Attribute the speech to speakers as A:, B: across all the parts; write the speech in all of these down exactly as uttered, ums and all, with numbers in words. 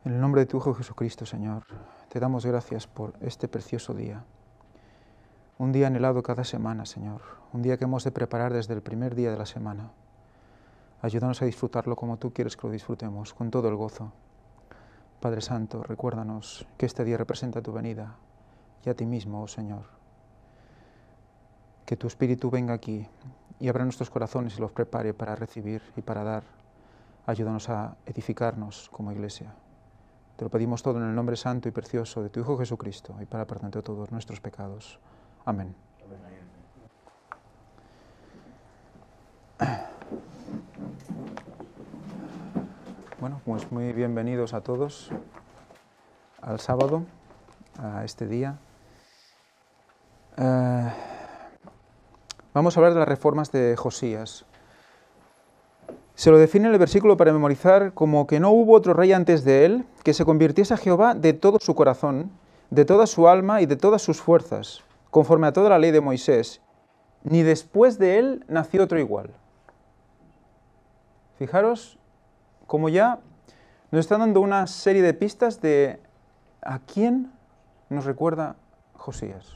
A: En el nombre de tu Hijo Jesucristo, Señor, te damos gracias por este precioso día. Un día anhelado cada semana, Señor. Un día que hemos de preparar desde el primer día de la semana. Ayúdanos a disfrutarlo como tú quieres que lo disfrutemos, con todo el gozo. Padre Santo, recuérdanos que este día representa tu venida y a ti mismo, oh Señor. Que tu Espíritu venga aquí y abra nuestros corazones y los prepare para recibir y para dar. Ayúdanos a edificarnos como iglesia. Te lo pedimos todo en el nombre santo y precioso de tu Hijo Jesucristo y para perdón de todos nuestros pecados. Amén. Bueno, pues muy bienvenidos a todos al sábado, a este día. Uh, vamos a hablar de las reformas de Josías. Se lo define en el versículo para memorizar como que no hubo otro rey antes de él que se convirtiese a Jehová de todo su corazón, de toda su alma y de todas sus fuerzas, conforme a toda la ley de Moisés, ni después de él nació otro igual. Fijaros como ya nos están dando una serie de pistas de a quién nos recuerda Josías.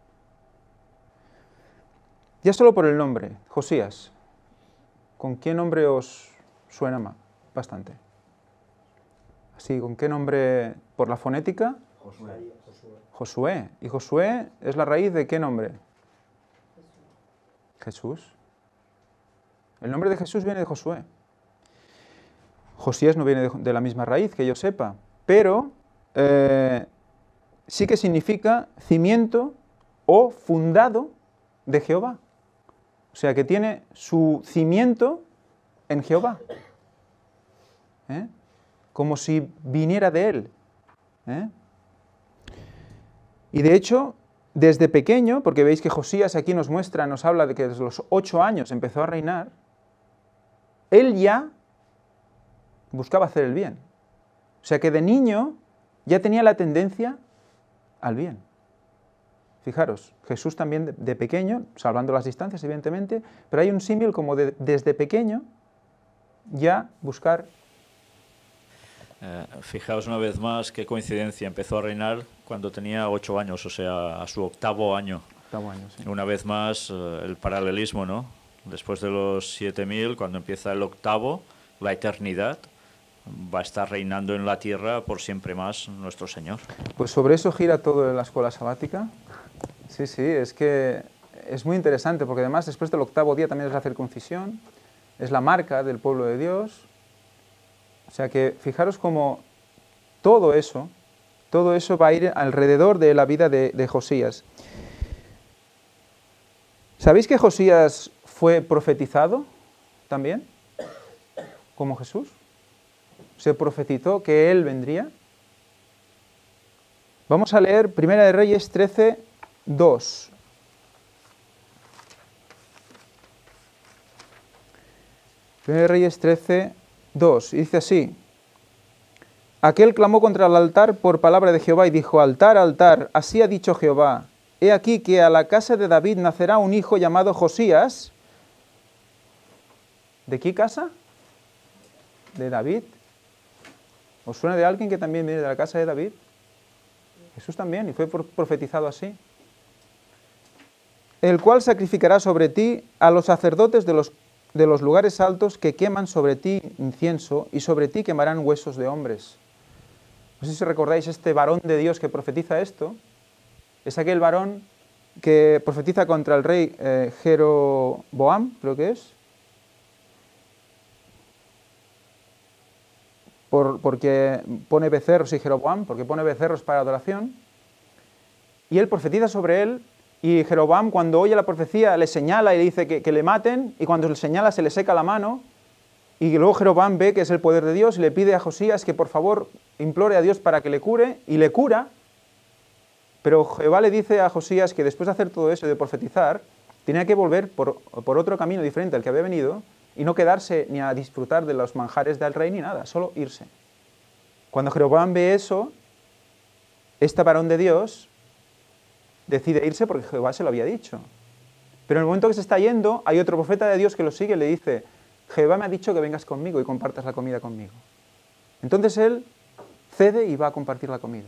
A: Ya solo por el nombre, Josías. ¿Con qué nombre os suena más? Bastante. Así, ¿con qué nombre por la fonética?
B: Josué.
A: Josué. ¿Y Josué es la raíz de qué nombre? Jesús. Jesús. El nombre de Jesús viene de Josué. Josías no viene de, de la misma raíz, que yo sepa, pero eh, sí que significa cimiento o fundado de Jehová. O sea, que tiene su cimiento en Jehová. ¿Eh? Como si viniera de él. ¿Eh? Y de hecho, desde pequeño, porque veis que Josías aquí nos muestra, nos habla de que desde los ocho años empezó a reinar, él ya buscaba hacer el bien. O sea que de niño ya tenía la tendencia al bien. Fijaros, Jesús también de, de pequeño, salvando las distancias evidentemente, pero hay un símil como de, desde pequeño ya buscar.
B: Eh, fijaos una vez más qué coincidencia, empezó a reinar cuando tenía ocho años, o sea, a su octavo año.
A: Octavo año, sí.
B: Una vez más eh, el paralelismo, ¿no? Después de los siete mil, cuando empieza el octavo, la eternidad, va a estar reinando en la tierra por siempre más nuestro Señor.
A: Pues sobre eso gira todo en la escuela sabática. Sí, sí, es que es muy interesante, porque además después del octavo día también es la circuncisión, es la marca del pueblo de Dios. O sea que fijaros cómo todo eso, todo eso va a ir alrededor de la vida de, de Josías. ¿Sabéis que Josías fue profetizado también? Como Jesús. Se profetizó que él vendría. Vamos a leer Primera de Reyes trece, dos. Primera de Reyes trece, dos. Y dice así: Aquel clamó contra el altar por palabra de Jehová y dijo: Altar, altar, así ha dicho Jehová. He aquí que a la casa de David nacerá un hijo llamado Josías. ¿De qué casa? De David. ¿Os suena de alguien que también viene de la casa de David? Jesús también, y fue profetizado así. El cual sacrificará sobre ti a los sacerdotes de los, de los lugares altos que queman sobre ti incienso, y sobre ti quemarán huesos de hombres. No sé si recordáis este varón de Dios que profetiza esto. Es aquel varón que profetiza contra el rey eh, Jeroboam, creo que es. Por, porque pone becerros y Jeroboam, porque pone becerros para adoración. Y él profetiza sobre él, y Jeroboam, cuando oye la profecía, le señala y le dice que, que le maten, y cuando le señala se le seca la mano, y luego Jeroboam ve que es el poder de Dios y le pide a Josías que por favor implore a Dios para que le cure, y le cura. Pero Jehová le dice a Josías que después de hacer todo eso, de profetizar, tenía que volver por, por otro camino diferente al que había venido, y no quedarse ni a disfrutar de los manjares del rey ni nada, solo irse. Cuando Jeroboam ve eso, este varón de Dios decide irse porque Jehová se lo había dicho. Pero en el momento que se está yendo, hay otro profeta de Dios que lo sigue y le dice: Jehová me ha dicho que vengas conmigo y compartas la comida conmigo. Entonces él cede y va a compartir la comida.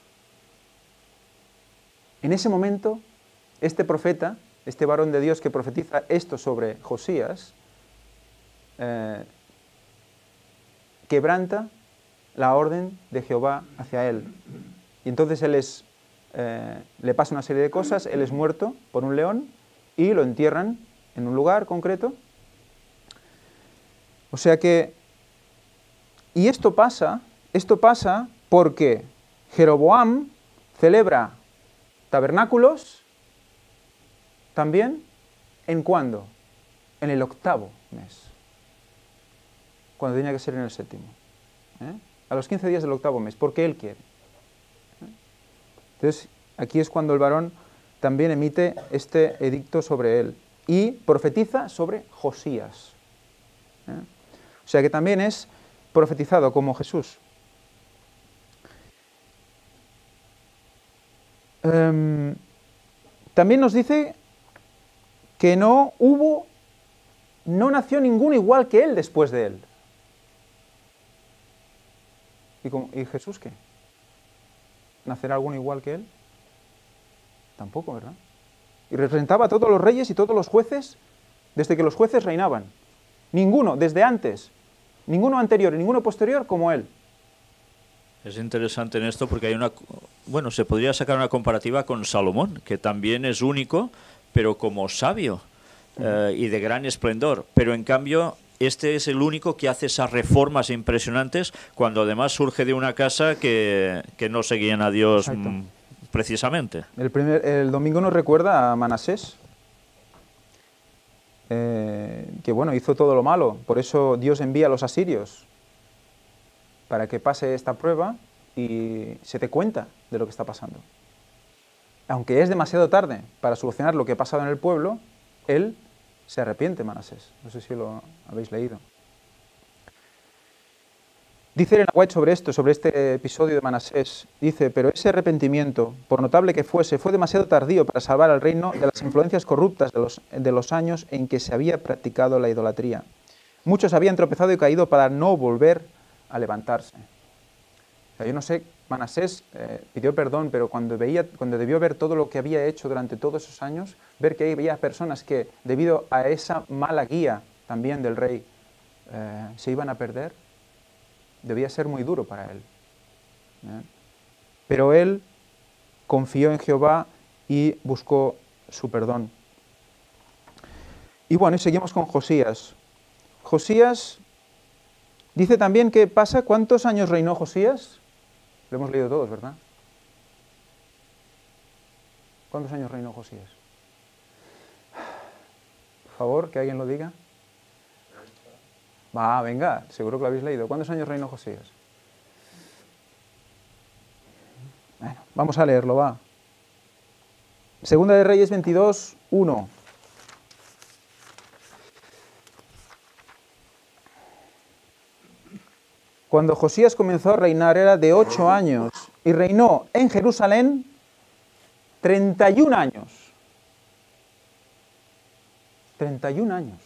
A: En ese momento, este profeta, este varón de Dios que profetiza esto sobre Josías, eh, quebranta la orden de Jehová hacia él. Y entonces él es, eh, le pasa una serie de cosas, él es muerto por un león y lo entierran en un lugar concreto. O sea que, y esto pasa, esto pasa porque Jeroboam celebra tabernáculos también, ¿en cuándo? En el octavo mes, cuando tenía que ser en el séptimo. ¿eh? A los quince días del octavo mes, porque él quiere. ¿eh? Entonces, aquí es cuando el varón también emite este edicto sobre él y profetiza sobre Josías. ¿eh? O sea que también es profetizado como Jesús. Um, también nos dice que no hubo, no nació ninguno igual que él después de él. ¿Y, cómo, ¿y Jesús qué? ¿Nacerá alguno igual que él? Tampoco, ¿verdad? Y representaba a todos los reyes y todos los jueces desde que los jueces reinaban. Ninguno, desde antes, ninguno anterior y ninguno posterior como él.
B: Es interesante en esto porque hay una, bueno, se podría sacar una comparativa con Salomón, que también es único, pero como sabio eh, y de gran esplendor. Pero en cambio, este es el único que hace esas reformas impresionantes cuando además surge de una casa que, que no seguían a Dios m, precisamente.
A: El, primer, el domingo nos recuerda a Manasés, eh, que bueno, hizo todo lo malo. Por eso Dios envía a los asirios para que pase esta prueba y se te cuenta de lo que está pasando. Aunque es demasiado tarde para solucionar lo que ha pasado en el pueblo, él se arrepiente, Manasés. No sé si lo habéis leído. Dice Elena White sobre esto, sobre este episodio de Manasés, dice, pero ese arrepentimiento, por notable que fuese, fue demasiado tardío para salvar al reino de las influencias corruptas de los, de los años en que se había practicado la idolatría. Muchos habían tropezado y caído para no volver a levantarse. O sea, yo no sé, Manasés eh, pidió perdón, pero cuando, veía, cuando debió ver todo lo que había hecho durante todos esos años, ver que había personas que, debido a esa mala guía también del rey, eh, se iban a perder, debía ser muy duro para él. ¿eh? Pero él confió en Jehová y buscó su perdón. Y bueno, y seguimos con Josías. Josías dice también que pasa, ¿cuántos años reinó Josías? Lo hemos leído todos, ¿verdad? ¿Cuántos años reinó Josías? Por favor, que alguien lo diga. Va, venga, seguro que lo habéis leído. ¿Cuántos años reinó Josías? Bueno, vamos a leerlo, va. Segunda de Reyes veintidós, uno. Cuando Josías comenzó a reinar era de ocho años y reinó en Jerusalén treinta y un años. treinta y un años.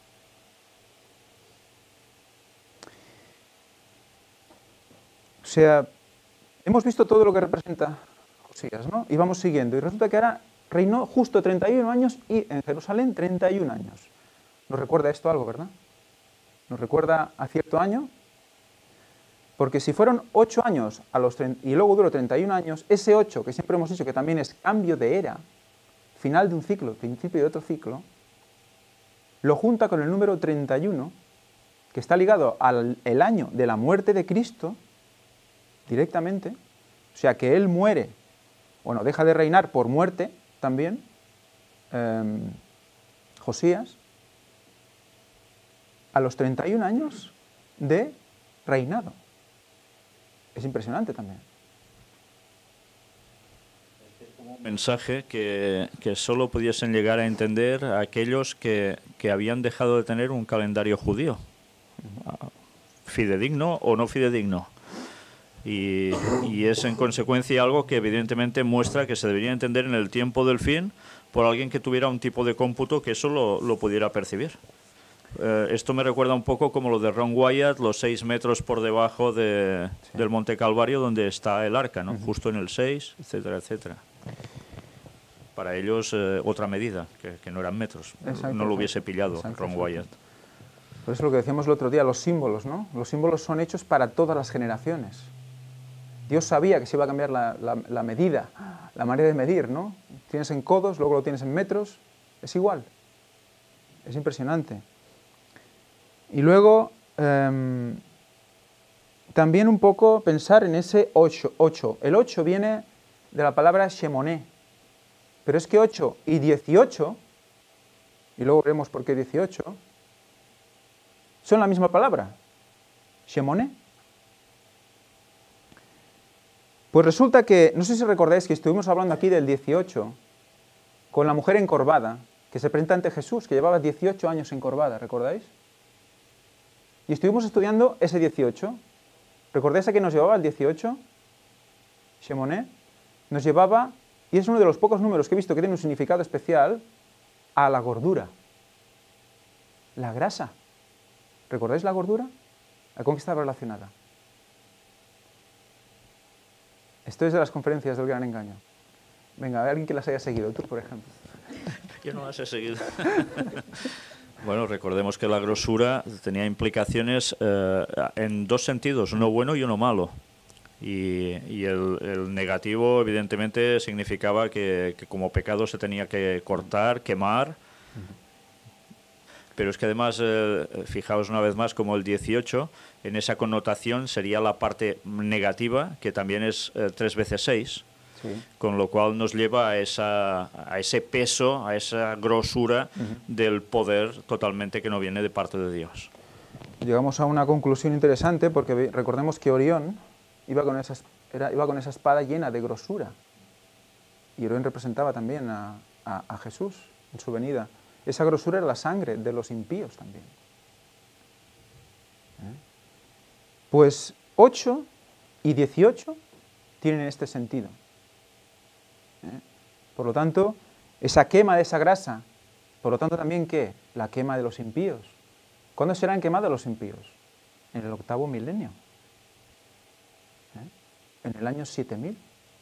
A: O sea, hemos visto todo lo que representa Josías, ¿no? Y vamos siguiendo. Y resulta que ahora reinó justo treinta y un años y en Jerusalén treinta y un años. ¿Nos recuerda esto algo, verdad? ¿Nos recuerda a cierto año? Porque si fueron ocho años a los y luego duró treinta y un años, ese ocho, que siempre hemos dicho que también es cambio de era, final de un ciclo, principio de otro ciclo, lo junta con el número treinta y uno, que está ligado al el año de la muerte de Cristo, directamente, o sea que él muere, bueno, deja de reinar por muerte también, eh, Josías, a los treinta y un años de reinado. Es impresionante también.
B: Un mensaje que, que solo pudiesen llegar a entender a aquellos que, que habían dejado de tener un calendario judío, fidedigno o no fidedigno. Y, y es en consecuencia algo que evidentemente muestra que se debería entender en el tiempo del fin por alguien que tuviera un tipo de cómputo que eso lo, lo pudiera percibir. Eh, esto me recuerda un poco como lo de Ron Wyatt, los seis metros por debajo de, sí. del Monte Calvario donde está el arca, ¿no? Uh-huh. Justo en el seis, etcétera, etcétera. Para ellos eh, otra medida, que, que no eran metros. Exacto, no lo hubiese pillado exacto, Ron exacto. Wyatt.
A: Por eso lo que decíamos el otro día, los símbolos, ¿no? Los símbolos son hechos para todas las generaciones. Dios sabía que se iba a cambiar la, la, la medida, la manera de medir, ¿no? Tienes en codos, luego lo tienes en metros, es igual. Es impresionante. Y luego, eh, también un poco pensar en ese ocho, ocho. El ocho viene de la palabra shemoné. Pero es que ocho y dieciocho, y luego veremos por qué dieciocho, son la misma palabra, shemoné. Pues resulta que, no sé si recordáis que estuvimos hablando aquí del dieciocho, con la mujer encorvada, que se presenta ante Jesús, que llevaba dieciocho años encorvada, ¿recordáis? Y estuvimos estudiando ese dieciocho. ¿Recordáis a qué nos llevaba el dieciocho? Shemoné. Nos llevaba, y es uno de los pocos números que he visto que tiene un significado especial, a la gordura. La grasa. ¿Recordáis la gordura? ¿A con qué está relacionada? Esto es de las conferencias del Gran Engaño. Venga, a ver alguien que las haya seguido. Tú, por ejemplo.
B: Yo no las he seguido. Bueno, recordemos que la grosura tenía implicaciones eh, en dos sentidos, uno bueno y uno malo. Y, y el, el negativo, evidentemente, significaba que, que como pecado se tenía que cortar, quemar. Pero es que además, eh, fijaos una vez más, como el dieciocho, en esa connotación sería la parte negativa, que también es eh, tres veces seis. Sí. Con lo cual nos lleva a, esa, a ese peso, a esa grosura uh-huh. del poder totalmente que no viene de parte de Dios.
A: Llegamos a una conclusión interesante porque recordemos que Orión iba con esa, era, iba con esa espada llena de grosura. Y Orión representaba también a, a, a Jesús en su venida. Esa grosura era la sangre de los impíos también. ¿Eh? Pues ocho y dieciocho tienen este sentido. ¿Eh? Por lo tanto, esa quema de esa grasa, por lo tanto también, ¿qué? La quema de los impíos. ¿Cuándo serán quemados los impíos? En el octavo milenio. ¿Eh? En el año siete mil.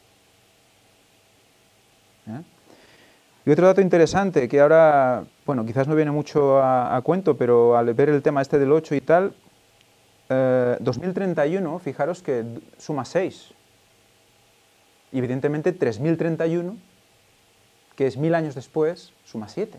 A: ¿Eh? Y otro dato interesante, que ahora, bueno, quizás no viene mucho a, a cuento, pero al ver el tema este del ocho y tal, eh, dos mil treinta y uno, fijaros que suma seis. Y evidentemente tres mil treinta y uno, que es mil años después, suma siete.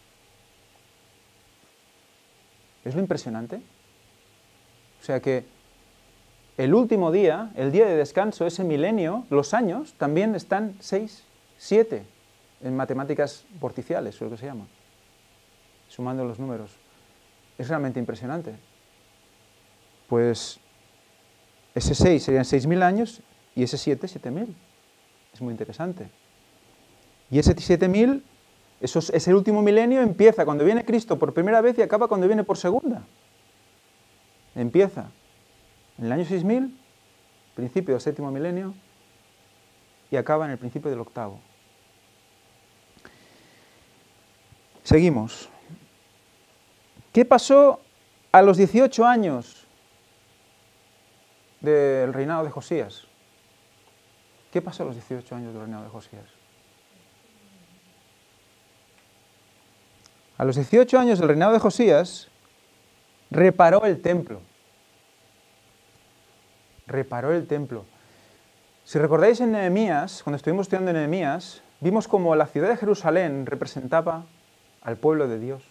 A: ¿Es lo impresionante? O sea que el último día, el día de descanso, ese milenio, los años también están seis, siete, en matemáticas vorticiales, es lo que se llama, sumando los números. Es realmente impresionante. Pues ese seis serían seis mil años y ese siete, siete mil. Es muy interesante. Y ese siete mil, eso es, ese último milenio empieza cuando viene Cristo por primera vez y acaba cuando viene por segunda. Empieza en el año seis mil, principio del séptimo milenio, y acaba en el principio del octavo. Seguimos. ¿Qué pasó a los dieciocho años del reinado de Josías? ¿Qué pasó a los dieciocho años del reinado de Josías? A los dieciocho años del reinado de Josías, reparó el templo. Reparó el templo. Si recordáis en Nehemías, cuando estuvimos estudiando en Nehemías, vimos como la ciudad de Jerusalén representaba al pueblo de Dios.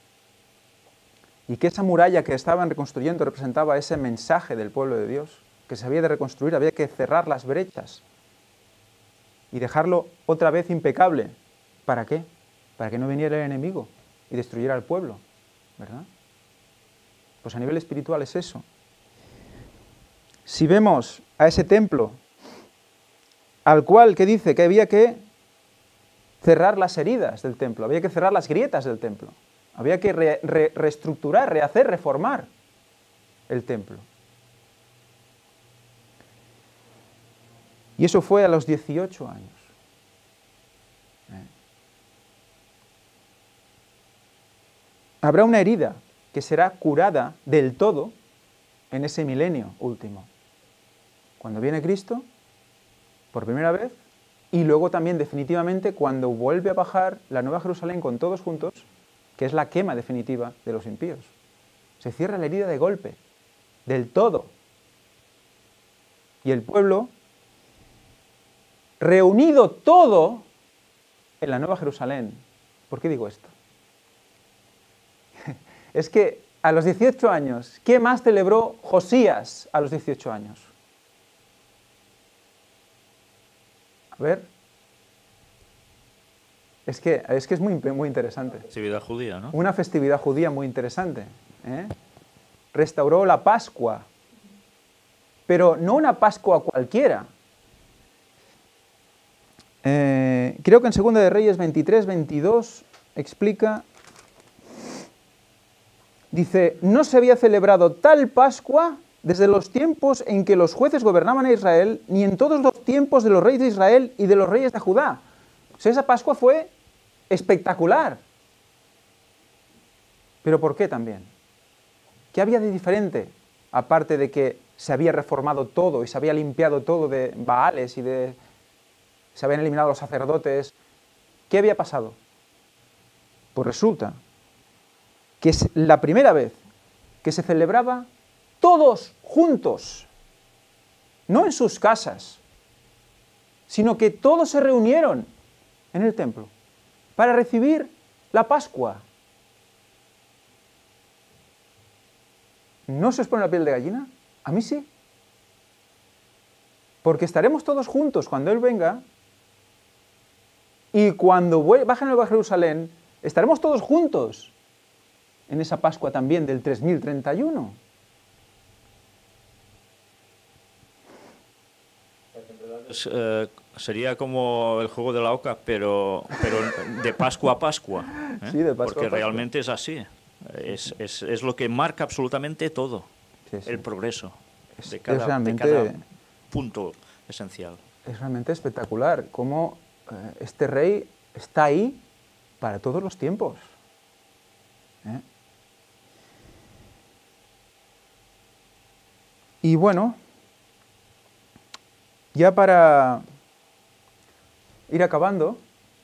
A: Y que esa muralla que estaban reconstruyendo representaba ese mensaje del pueblo de Dios, que se había de reconstruir, había que cerrar las brechas y dejarlo otra vez impecable. ¿Para qué? Para que no viniera el enemigo y destruyera al pueblo, ¿verdad? Pues a nivel espiritual es eso. Si vemos a ese templo, al cual que dice que había que cerrar las heridas del templo, había que cerrar las grietas del templo, había que re, re, reestructurar, rehacer, reformar el templo. Y eso fue a los dieciocho años. ¿Eh? Habrá una herida que será curada del todo en ese milenio último. Cuando viene Cristo, por primera vez, y luego también definitivamente cuando vuelve a bajar la Nueva Jerusalén con todos juntos, que es la quema definitiva de los impíos. Se cierra la herida de golpe, del todo. Y el pueblo, reunido todo en la Nueva Jerusalén. ¿Por qué digo esto? Es que a los dieciocho años, ¿qué más celebró Josías a los dieciocho años? A ver. Es que es, que es muy, muy interesante.
B: Festividad judía, ¿no?
A: Una festividad judía muy interesante. ¿eh? Restauró la Pascua, pero no una Pascua cualquiera. Eh, creo que en Segunda de Reyes veintitrés, veintidós explica, dice, no se había celebrado tal Pascua desde los tiempos en que los jueces gobernaban a Israel, ni en todos los tiempos de los reyes de Israel y de los reyes de Judá. O sea, esa Pascua fue espectacular. ¿Pero por qué también? ¿Qué había de diferente? Aparte de que se había reformado todo y se había limpiado todo de Baales y de... se habían eliminado los sacerdotes. ¿Qué había pasado? Pues resulta que es la primera vez que se celebraba todos juntos, no en sus casas, sino que todos se reunieron en el templo para recibir la Pascua. ¿No se os pone la piel de gallina? A mí sí. Porque estaremos todos juntos cuando Él venga, y cuando baje a Nueva Jerusalén, estaremos todos juntos en esa Pascua también del tres mil treinta y uno.
B: Es, eh, sería como el juego de la oca, pero, pero de Pascua a Pascua. ¿eh?
A: Sí, de Pascua
B: Porque
A: a Pascua.
B: realmente es así. Es, es, es lo que marca absolutamente todo,
A: Sí, sí.
B: el progreso
A: Es,
B: de cada,
A: es realmente,
B: de cada punto esencial.
A: Es realmente espectacular cómo eh, este rey está ahí para todos los tiempos. ¿eh? Y bueno, ya para ir acabando,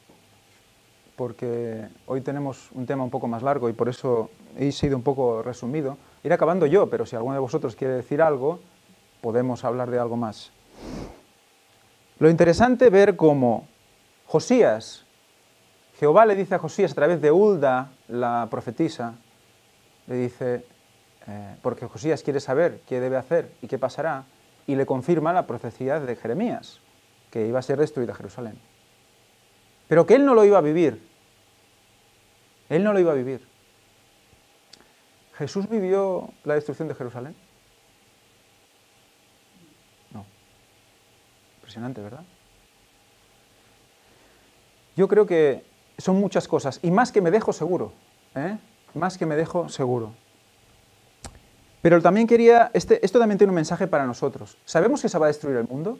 A: porque hoy tenemos un tema un poco más largo y por eso he sido un poco resumido, ir acabando yo, pero si alguno de vosotros quiere decir algo, podemos hablar de algo más. Lo interesante es ver cómo Josías, Jehová le dice a Josías a través de Hulda, la profetisa, le dice, eh, porque Josías quiere saber qué debe hacer y qué pasará, y le confirma la profecía de Jeremías, que iba a ser destruida Jerusalén. Pero que él no lo iba a vivir. Él no lo iba a vivir. ¿Jesús vivió la destrucción de Jerusalén? No. Impresionante, ¿verdad? Yo creo que son muchas cosas, y más que me dejo seguro, ¿eh? Más que me dejo seguro. Pero también quería, este, esto también tiene un mensaje para nosotros. ¿Sabemos que se va a destruir el mundo?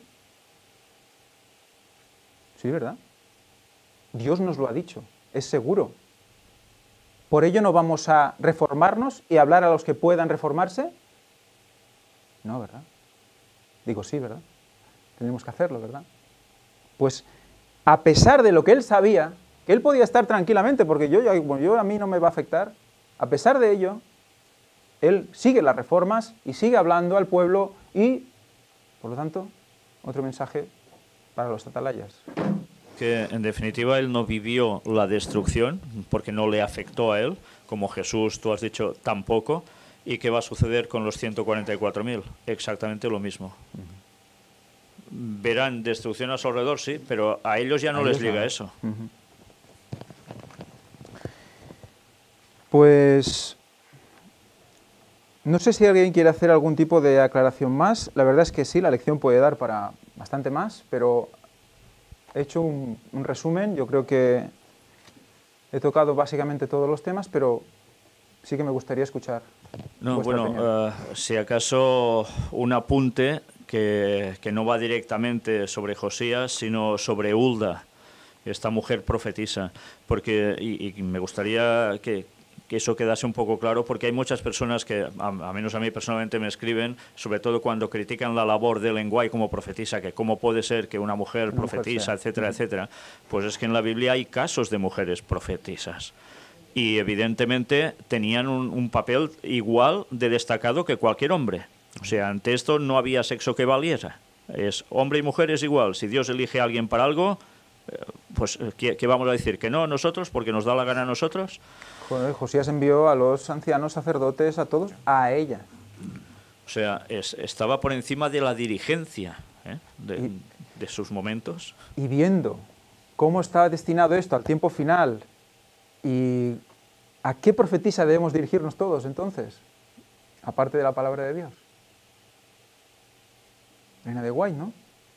A: Sí, ¿verdad? Dios nos lo ha dicho, es seguro. ¿Por ello no vamos a reformarnos y hablar a los que puedan reformarse? No, ¿verdad? Digo, sí, ¿verdad? Tenemos que hacerlo, ¿verdad? Pues, a pesar de lo que él sabía, que él podía estar tranquilamente, porque yo, yo, yo a mí no me va a afectar, a pesar de ello, él sigue las reformas y sigue hablando al pueblo y, por lo tanto, otro mensaje para los atalayas.
B: Que en definitiva él no vivió la destrucción porque no le afectó a él, como Jesús, tú has dicho, tampoco. ¿Y qué va a suceder con los ciento cuarenta y cuatro mil? Exactamente lo mismo. Uh-huh. Verán destrucción a su alrededor, sí, pero a ellos ya no a les liga no. eso.
A: Uh-huh. Pues no sé si alguien quiere hacer algún tipo de aclaración más. La verdad es que sí, la lección puede dar para bastante más, pero he hecho un, un resumen. Yo creo que he tocado básicamente todos los temas, pero sí que me gustaría escuchar.
B: No, bueno, uh, si acaso un apunte que, que no va directamente sobre Josías, sino sobre Hulda, esta mujer profetisa, porque y, y me gustaría que, que eso quedase un poco claro, porque hay muchas personas que, a, a menos a mí personalmente, me escriben, sobre todo cuando critican la labor de Ellen White como profetisa, que cómo puede ser que una mujer
A: Una
B: profetiza,
A: mujer sea.
B: etcétera, etcétera. Pues es que en la Biblia hay casos de mujeres profetisas. Y evidentemente tenían un, un papel igual de destacado que cualquier hombre. O sea, ante esto no había sexo que valiera. Es hombre y mujer es igual. Si Dios elige a alguien para algo, pues ¿qué, qué vamos a decir? ¿Que no nosotros? ¿Porque nos da la gana a nosotros?
A: Joder, Josías envió a los ancianos sacerdotes, a todos, a ella.
B: O sea, es, estaba por encima de la dirigencia, ¿eh? de,
A: y,
B: de sus momentos.
A: Y viendo cómo estaba destinado esto al tiempo final, y a qué profetisa debemos dirigirnos todos entonces, aparte de la palabra de Dios. Elena de White, ¿no?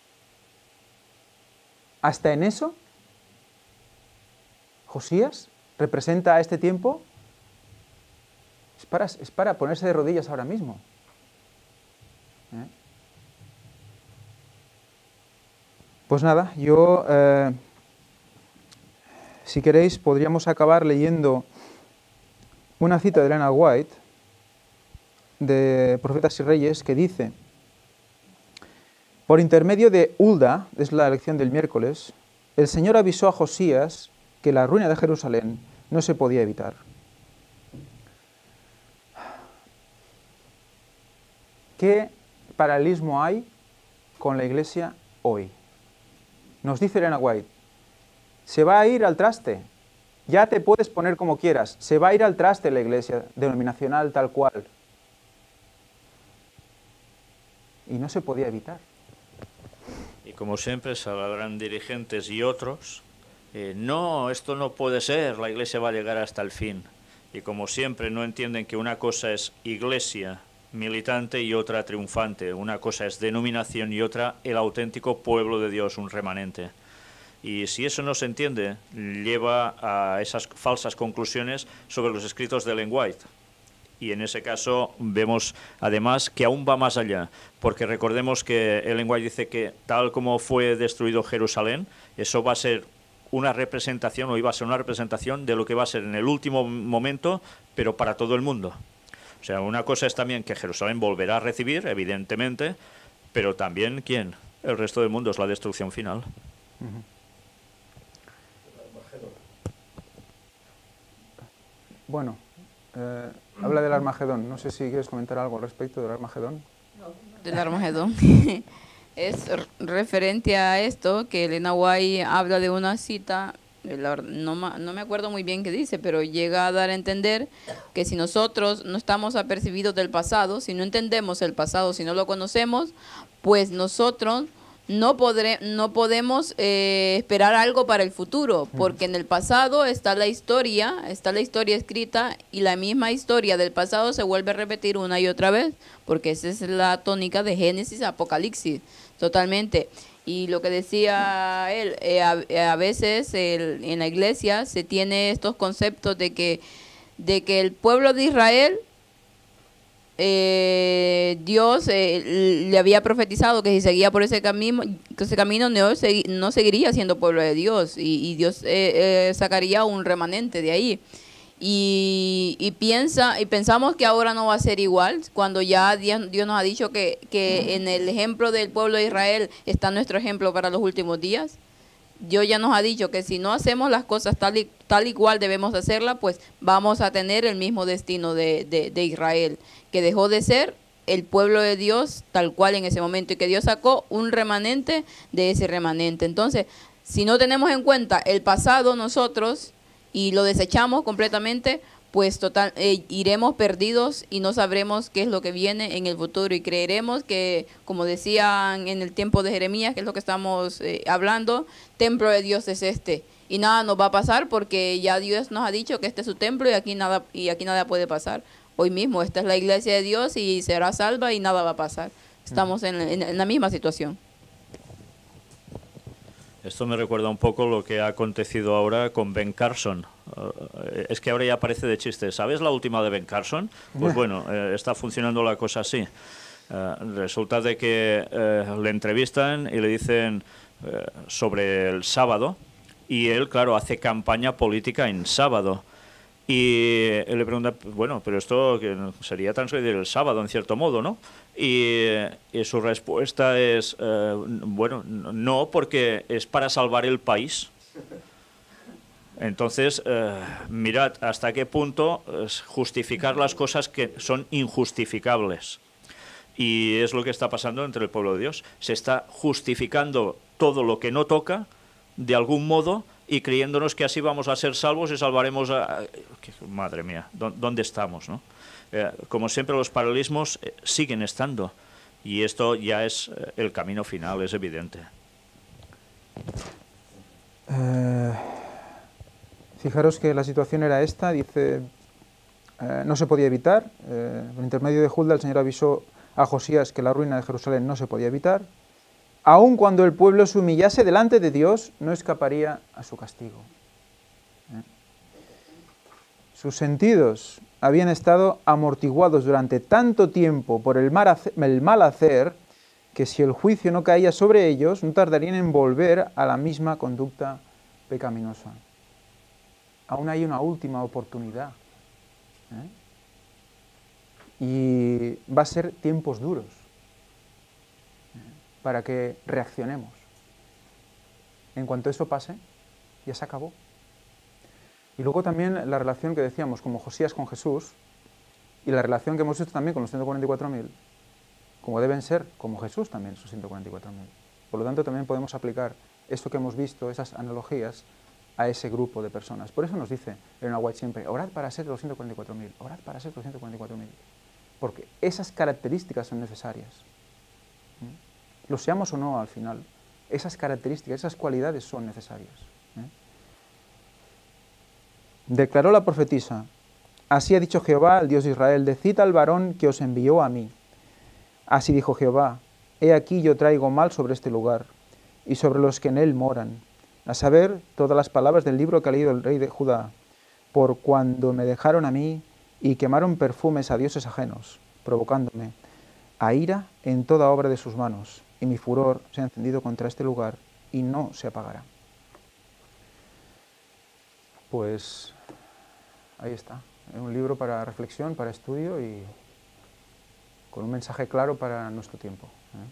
A: Hasta en eso, Josías representa a este tiempo. Es para, es para ponerse de rodillas ahora mismo. ¿Eh? Pues nada, yo, eh, si queréis, podríamos acabar leyendo una cita de Elena White, de Profetas y Reyes, que dice: por intermedio de Hulda, es la lección del miércoles, el Señor avisó a Josías que la ruina de Jerusalén no se podía evitar. ¿Qué paralelismo hay con la Iglesia hoy? Nos dice Elena White, se va a ir al traste, ya te puedes poner como quieras, se va a ir al traste la Iglesia denominacional tal cual. Y no se podía evitar.
B: Y como siempre saldrán dirigentes y otros, eh, no, esto no puede ser, la Iglesia va a llegar hasta el fin. Y como siempre no entienden que una cosa es Iglesia militante y otra triunfante, una cosa es denominación y otra el auténtico pueblo de Dios, un remanente. Y si eso no se entiende, lleva a esas falsas conclusiones sobre los escritos de Ellen White. Y en ese caso vemos además que aún va más allá, porque recordemos que Ellen White dice que tal como fue destruido Jerusalén, eso va a ser una representación, o iba a ser una representación de lo que va a ser en el último momento, pero para todo el mundo. O sea, una cosa es también que Jerusalén volverá a recibir, evidentemente, pero también, ¿quién? El resto del mundo, es la destrucción final.
A: Uh-huh. Bueno, eh, habla del Armagedón. No sé si quieres comentar algo al respecto del Armagedón.
C: Del Armagedón. Es referente a esto que Elena White habla de una cita, no, no me acuerdo muy bien qué dice, pero llega a dar a entender que si nosotros no estamos apercibidos del pasado, si no entendemos el pasado, si no lo conocemos, pues nosotros no, podré, no podemos eh, esperar algo para el futuro, porque en el pasado está la historia, está la historia escrita, y la misma historia del pasado se vuelve a repetir una y otra vez, porque esa es la tónica de Génesis, Apocalipsis, totalmente. Y lo que decía él, eh, a, a veces el, en la iglesia se tiene estos conceptos de que, de que el pueblo de Israel, Eh, Dios eh, le había profetizado que si seguía por ese camino, ese camino no, no seguiría siendo pueblo de Dios, y, y Dios eh, eh, sacaría un remanente de ahí. Y, y piensa y pensamos que ahora no va a ser igual, cuando ya Dios, Dios nos ha dicho que, que en el ejemplo del pueblo de Israel está nuestro ejemplo para los últimos días. Dios ya nos ha dicho que si no hacemos las cosas tal y, tal y cual debemos hacerlas, pues vamos a tener el mismo destino de, de, de Israel, que dejó de ser el pueblo de Dios tal cual en ese momento, y que Dios sacó un remanente de ese remanente. Entonces, si no tenemos en cuenta el pasado nosotros y lo desechamos completamente, pues total eh, iremos perdidos y no sabremos qué es lo que viene en el futuro, y creeremos que, como decían en el tiempo de Jeremías, que es lo que estamos eh, hablando, templo de Dios es este, y nada nos va a pasar porque ya Dios nos ha dicho que este es su templo, y aquí nada y aquí nada puede pasar. Hoy mismo esta es la iglesia de Dios y será salva y nada va a pasar. Estamos en, en, en la misma situación.
B: Esto me recuerda un poco lo que ha acontecido ahora con Ben Carson. Uh, es que ahora ya parece de chiste. ¿Sabes la última de Ben Carson? Pues bueno, eh, está funcionando la cosa así. Uh, resulta de que uh, le entrevistan y le dicen uh, sobre el sábado, y él, claro, hace campaña política en sábado. Y él le pregunta, bueno, pero esto que sería transgredir el sábado en cierto modo, ¿no? Y, y su respuesta es, eh, bueno, no, porque es para salvar el país. Entonces, eh, mirad hasta qué punto es justificar las cosas que son injustificables. Y es lo que está pasando entre el pueblo de Dios. Se está justificando todo lo que no toca, de algún modo, y creyéndonos que así vamos a ser salvos y salvaremos a... Madre mía, ¿dónde estamos, no? Eh, como siempre, los paralelismos eh, siguen estando, y esto ya es eh, el camino final, es evidente.
A: Eh, fijaros que la situación era esta, dice, eh, no se podía evitar, eh, por intermedio de Hulda el Señor avisó a Josías que la ruina de Jerusalén no se podía evitar. Aun cuando el pueblo se humillase delante de Dios, no escaparía a su castigo. ¿Eh? Sus sentidos habían estado amortiguados durante tanto tiempo por el mal, hacer, el mal hacer, que si el juicio no caía sobre ellos, no tardarían en volver a la misma conducta pecaminosa. Aún hay una última oportunidad. ¿Eh? Y va a ser tiempos duros para que reaccionemos. En cuanto eso pase, ya se acabó. Y luego también la relación que decíamos como Josías con Jesús, y la relación que hemos visto también con los ciento cuarenta y cuatro mil, como deben ser, como Jesús también, esos ciento cuarenta y cuatro mil. Por lo tanto, también podemos aplicar esto que hemos visto, esas analogías, a ese grupo de personas. Por eso nos dice Elena White siempre, orad para ser los ciento cuarenta y cuatro mil, orad para ser los ciento cuarenta y cuatro mil. Porque esas características son necesarias. Lo seamos o no al final, esas características, esas cualidades son necesarias. ¿eh? Declaró la profetisa, así ha dicho Jehová, el Dios de Israel, decid al varón que os envió a mí. Así dijo Jehová, he aquí yo traigo mal sobre este lugar, y sobre los que en él moran, a saber, todas las palabras del libro que ha leído el rey de Judá, por cuando me dejaron a mí, y quemaron perfumes a dioses ajenos, provocándome a ira en toda obra de sus manos, y mi furor se ha encendido contra este lugar, y no se apagará. Pues ahí está, es un libro para reflexión, para estudio, y con un mensaje claro para nuestro tiempo. ¿eh?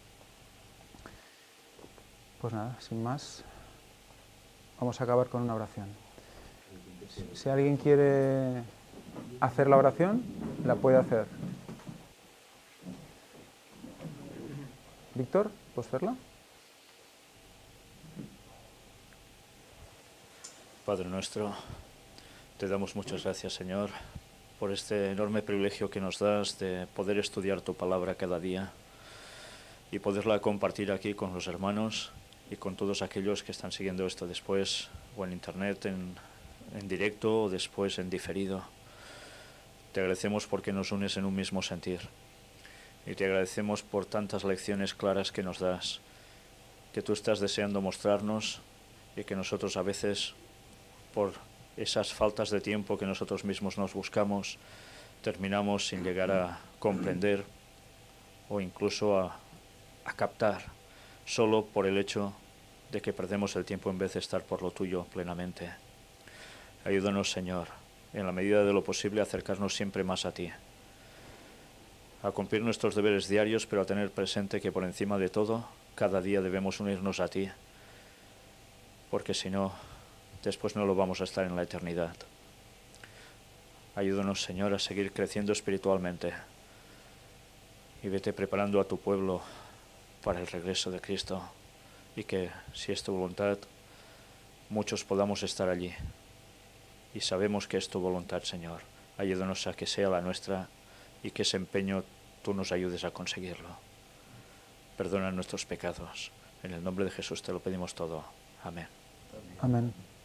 A: Pues nada, sin más, vamos a acabar con una oración. Si, si alguien quiere hacer la oración, la puede hacer. Víctor, ¿puedes hacerla?
B: Padre nuestro, te damos muchas gracias, Señor, por este enorme privilegio que nos das de poder estudiar tu palabra cada día y poderla compartir aquí con los hermanos y con todos aquellos que están siguiendo esto después, o en internet, en, en directo, o después en diferido. Te agradecemos porque nos unes en un mismo sentir. Y te agradecemos por tantas lecciones claras que nos das, que tú estás deseando mostrarnos y que nosotros a veces, por esas faltas de tiempo que nosotros mismos nos buscamos, terminamos sin llegar a comprender o incluso a, a captar, solo por el hecho de que perdemos el tiempo en vez de estar por lo tuyo plenamente. Ayúdanos, Señor, en la medida de lo posible, a acercarnos siempre más a ti, a cumplir nuestros deberes diarios, pero a tener presente que por encima de todo, cada día debemos unirnos a ti, porque si no, después no lo vamos a estar en la eternidad. Ayúdanos, Señor, a seguir creciendo espiritualmente y vete preparando a tu pueblo para el regreso de Cristo, y que, si es tu voluntad, muchos podamos estar allí. Y sabemos que es tu voluntad, Señor. Ayúdanos a que sea la nuestra y que ese empeño tú nos ayudes a conseguirlo. Perdona nuestros pecados. En el nombre de Jesús te lo pedimos todo. Amén.
A: Amén.